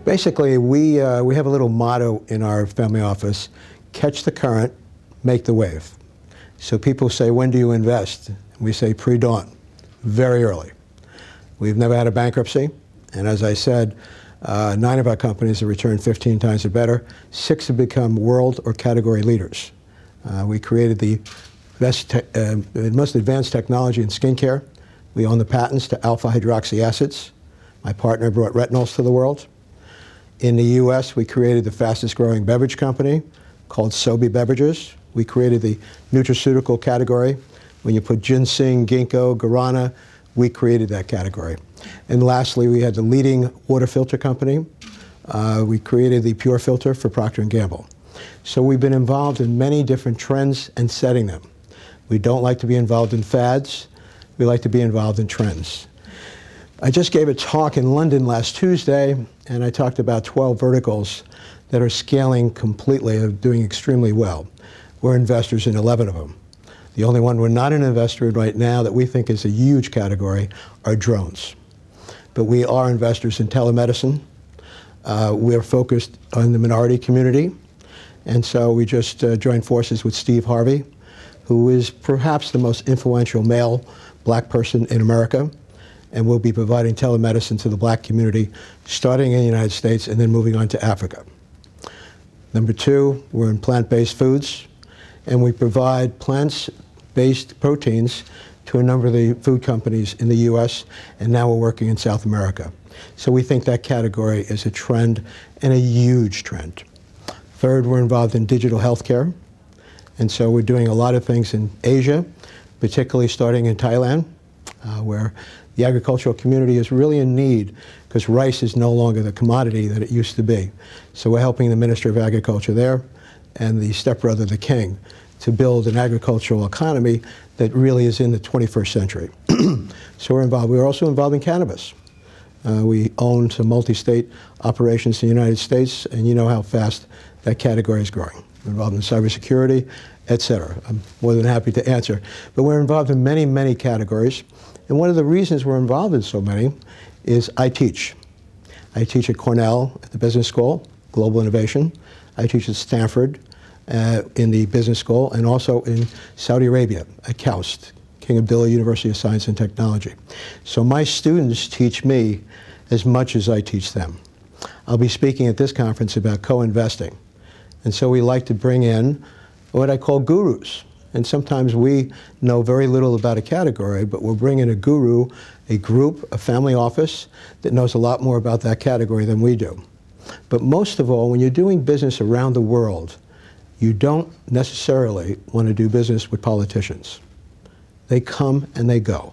Basically, we have a little motto in our family office: catch the current, make the wave. So people say, when do you invest? We say pre-dawn, very early. We've never had a bankruptcy, and as I said, 9 of our companies have returned 15 times or better. 6 have become world or category leaders. We created the most advanced technology in skincare. We own the patents to alpha hydroxy acids. My partner brought retinols to the world. In the US, we created the fastest growing beverage company called Sobe Beverages. We created the nutraceutical category. When you put ginseng, ginkgo, guarana, we created that category. And lastly, we had the leading water filter company. We created the pure filter for Procter & Gamble. So we've been involved in many different trends and setting them. We don't like to be involved in fads. We like to be involved in trends. I just gave a talk in London last Tuesday, and I talked about 12 verticals that are scaling completely, of doing extremely well. We're investors in 11 of them. The only one we're not an investor in right now that we think is a huge category are drones. But we are investors in telemedicine. We're focused on the minority community. And so we just joined forces with Steve Harvey, who is perhaps the most influential male black person in America. And we'll be providing telemedicine to the black community, starting in the United States and then moving on to Africa. Number 2, we're in plant-based foods, and we provide plant-based proteins to a number of the food companies in the US, and now we're working in South America. So we think that category is a trend, and a huge trend. 3rd, we're involved in digital healthcare, and so we're doing a lot of things in Asia, particularly starting in Thailand, where the agricultural community is really in need because rice is no longer the commodity that it used to be. So we're helping the Minister of Agriculture there and the stepbrother, the king, to build an agricultural economy that really is in the 21st century. So we're involved. We're also involved in cannabis. We own some multi-state operations in the United States, and you know how fast that category is growing. We're involved in cybersecurity, et cetera. I'm more than happy to answer. But we're involved in many, many categories. And one of the reasons we're involved in so many is I teach. I teach at Cornell at the Business School, Global Innovation. I teach at Stanford in the Business School, and also in Saudi Arabia at KAUST, King Abdullah University of Science and Technology. So my students teach me as much as I teach them. I'll be speaking at this conference about co-investing. And so we like to bring in what I call gurus. And sometimes we know very little about a category, but we'll bring in a guru, a group, a family office that knows a lot more about that category than we do. But most of all, when you're doing business around the world, you don't necessarily want to do business with politicians. They come and they go.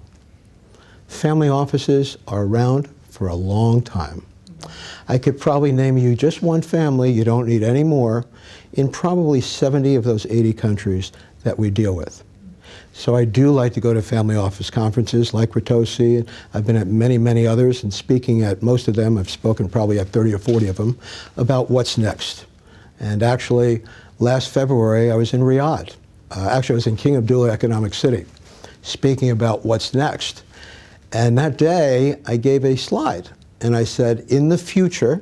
Family offices are around for a long time. I could probably name you just one family, you don't need any more, in probably 70 of those 80 countries that we deal with. So I do like to go to family office conferences like Ritossa. I've been at many, many others, and speaking at most of them, I've spoken probably at 30 or 40 of them, about what's next. And actually, last February, I was in Riyadh. Actually, I was in King Abdullah Economic City, speaking about what's next. And that day, I gave a slide, and I said, in the future,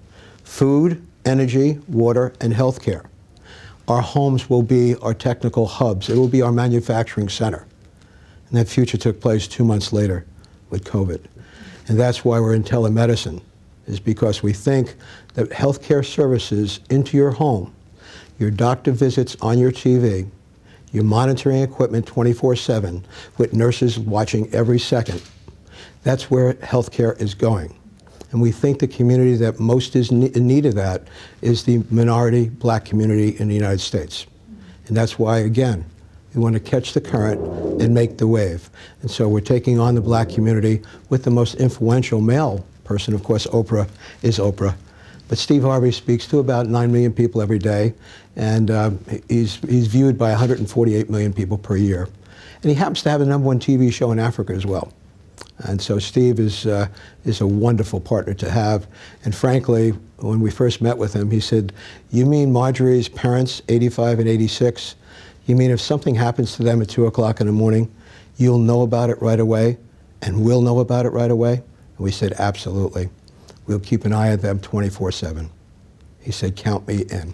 food, energy, water, and healthcare. Our homes will be our technical hubs. It will be our manufacturing center. And that future took place 2 months later with COVID. And that's why we're in telemedicine, is because we think that healthcare services into your home, your doctor visits on your TV, your monitoring equipment 24/7 with nurses watching every second, that's where healthcare is going. And we think the community that most is in need of that is the minority black community in the United States. And that's why, again, we want to catch the current and make the wave. And so we're taking on the black community with the most influential male person. Of course, Oprah is Oprah. But Steve Harvey speaks to about 9 million people every day, and he's viewed by 148 million people per year. And he happens to have the #1 TV show in Africa as well. And so Steve is a wonderful partner to have. And frankly, when we first met with him, he said, you mean Marjorie's parents, 85 and 86? You mean if something happens to them at 2 o'clock in the morning, you'll know about it right away, and we'll know about it right away? And we said, absolutely. we'll keep an eye on them 24/7. He said, count me in.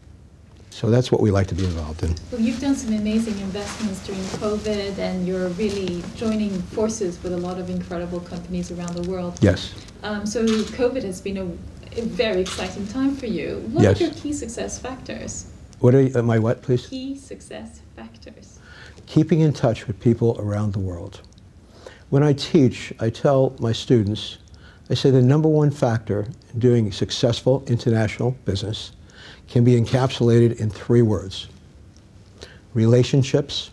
So that's what we like to be involved in. Well, you've done some amazing investments during COVID, and you're really joining forces with a lot of incredible companies around the world. Yes. So COVID has been a very exciting time for you. What Yes. are your key success factors? What are my what, please? Key success factors. Keeping in touch with people around the world. When I teach, I tell my students, I say the number one factor in doing successful international business can be encapsulated in 3 words: relationships,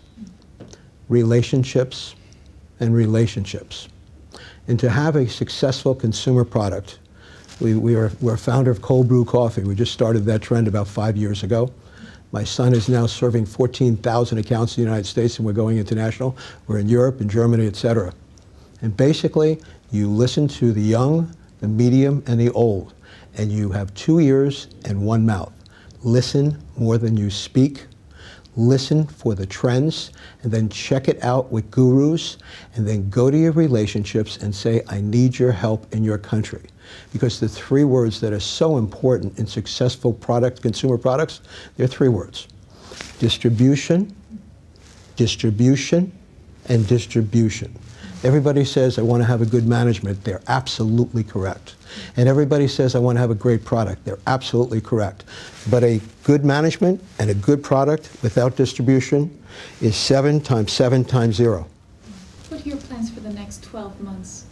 relationships, and relationships. And to have a successful consumer product, we're a founder of cold brew coffee. We just started that trend about 5 years ago. My son is now serving 14,000 accounts in the United States, and we're going international. We're in Europe and Germany, et cetera. And basically, you listen to the young, the medium, and the old, and you have 2 ears and 1 mouth. Listen more than you speak. Listen for the trends, and then check it out with gurus, and then go to your relationships and say, I need your help in your country. Because the 3 words that are so important in successful consumer products, they're 3 words: distribution, distribution, and distribution. Everybody says, I want to have a good management. They're absolutely correct. And everybody says, I want to have a great product. They're absolutely correct. But a good management and a good product without distribution is 7 times 7 times 0. What are your plans for the next 12 months?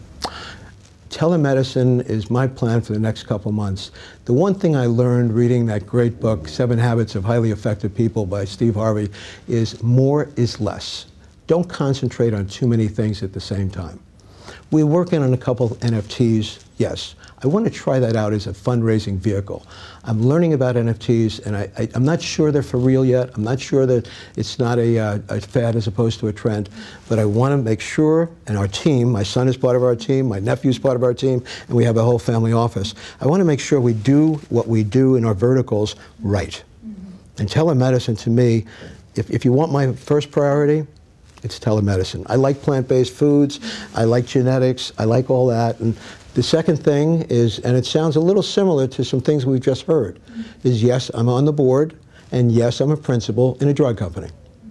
Telemedicine is my plan for the next couple months. The one thing I learned reading that great book, 7 Habits of Highly Effective People by Steve Harvey, is more is less. Don't concentrate on too many things at the same time. We're working on a couple of NFTs, yes. I want to try that out as a fundraising vehicle. I'm learning about NFTs, and I'm not sure they're for real yet. I'm not sure that it's not a fad as opposed to a trend, but I want to make sure, and our team, my son is part of our team, my nephew's part of our team, and we have a whole family office. I want to make sure we do what we do in our verticals right. And telemedicine, to me, if you want my first priority, it's telemedicine. I like plant-based foods, I like genetics, I like all that. And the second thing is, and it sounds a little similar to some things we've just heard, is yes, I'm on the board, and yes, I'm a principal in a drug company.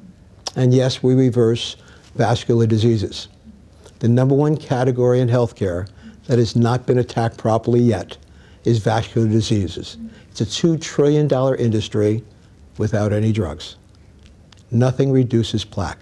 And yes, we reverse vascular diseases. The number 1 category in healthcare that has not been attacked properly yet is vascular diseases. It's a $2 trillion industry without any drugs. Nothing reduces plaque.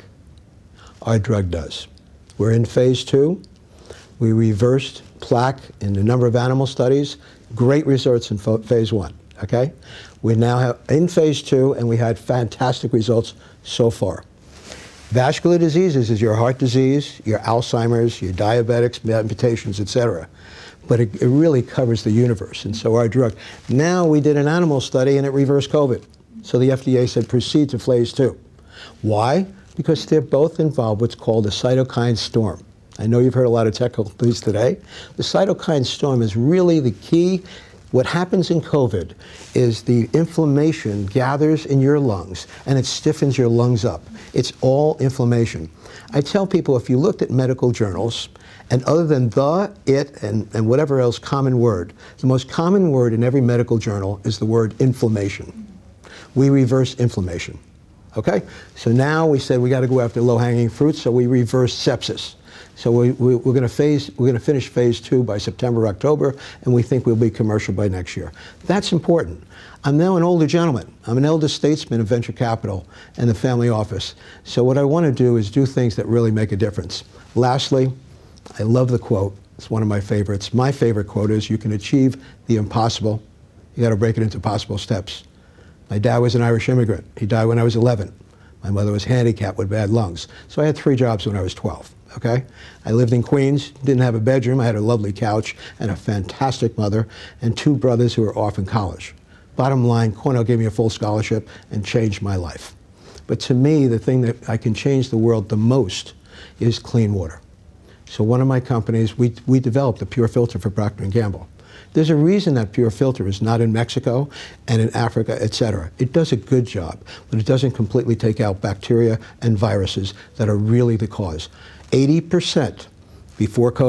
Our drug does. We're in phase 2. We reversed plaque in a number of animal studies. Great results in phase 1, okay? We now have in phase 2, and we had fantastic results so far. Vascular diseases is your heart disease, your Alzheimer's, your diabetics, amputations, et cetera. But it really covers the universe, and so our drug. Now we did an animal study, and it reversed COVID. So the FDA said proceed to phase 2. Why? Because they're both involved what's called a cytokine storm. I know you've heard a lot of tech companies today. The cytokine storm is really the key. What happens in COVID is the inflammation gathers in your lungs, and it stiffens your lungs up. It's all inflammation. I tell people, if you looked at medical journals, and other than the, it, and whatever else common word, the most common word in every medical journal is the word inflammation. We reverse inflammation. Okay? So now we said we got to go after low-hanging fruits, so we reverse sepsis. So we're going to finish phase 2 by September, October, and we think we'll be commercial by next year. That's important. I'm now an older gentleman. I'm an elder statesman of venture capital and the family office. So what I want to do is do things that really make a difference. Lastly, I love the quote. It's one of my favorites. My favorite quote is, you can achieve the impossible. You got to break it into possible steps. My dad was an Irish immigrant. He died when I was 11. My mother was handicapped with bad lungs. So I had 3 jobs when I was 12, okay? I lived in Queens, didn't have a bedroom. I had a lovely couch and a fantastic mother and 2 brothers who were off in college. Bottom line, Cornell gave me a full scholarship and changed my life. But to me, the thing that I can change the world the most is clean water. So one of my companies, we developed a pure filter for Procter & Gamble. There's a reason that pure filter is not in Mexico and in Africa, et cetera. It does a good job, but it doesn't completely take out bacteria and viruses that are really the cause. 80% before COVID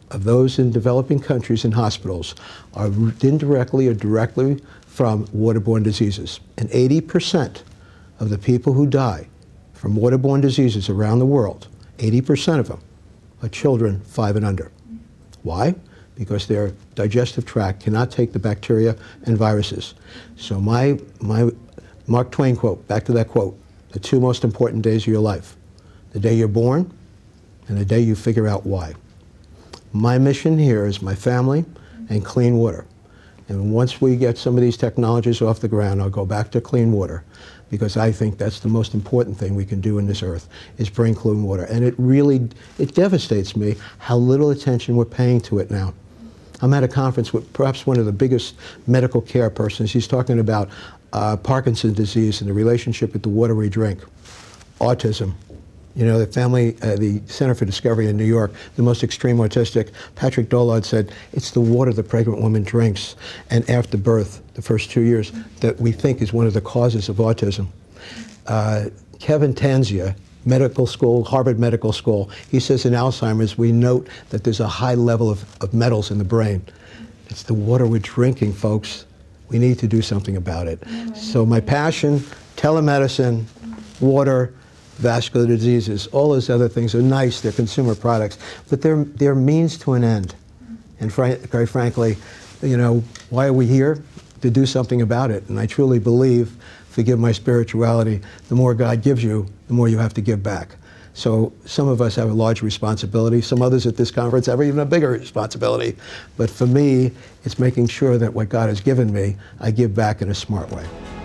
of those in developing countries and hospitals are indirectly or directly from waterborne diseases. And 80% of the people who die from waterborne diseases around the world, 80% of them, are children 5 and under. Why? Because their digestive tract cannot take the bacteria and viruses. So my Mark Twain quote, back to that quote, the 2 most important days of your life, the day you're born and the day you figure out why. My mission here is my family and clean water. And once we get some of these technologies off the ground, I'll go back to clean water, because I think that's the most important thing we can do in this earth, is bring clean water. And it devastates me how little attention we're paying to it now. I'm at a conference with perhaps one of the biggest medical care persons. He's talking about Parkinson's disease and the relationship with the water we drink, autism. You know, the Center for Discovery in New York, the most extreme autistic, Patrick Dollard said, it's the water the pregnant woman drinks and after birth, the first 2 years, that we think is one of the causes of autism. Kevin Tanzia, medical school, Harvard Medical School, he says in Alzheimer's, we note that there's a high level of metals in the brain. It's the water we're drinking, folks. We need to do something about it. So my passion, telemedicine, water, vascular diseases, all those other things are nice, they're consumer products, but they're means to an end. And very frankly, you know, why are we here? To do something about it. And I truly believe, forgive my spirituality, the more God gives you, the more you have to give back. So some of us have a large responsibility. Some others at this conference have even a bigger responsibility. But for me, it's making sure that what God has given me, I give back in a smart way.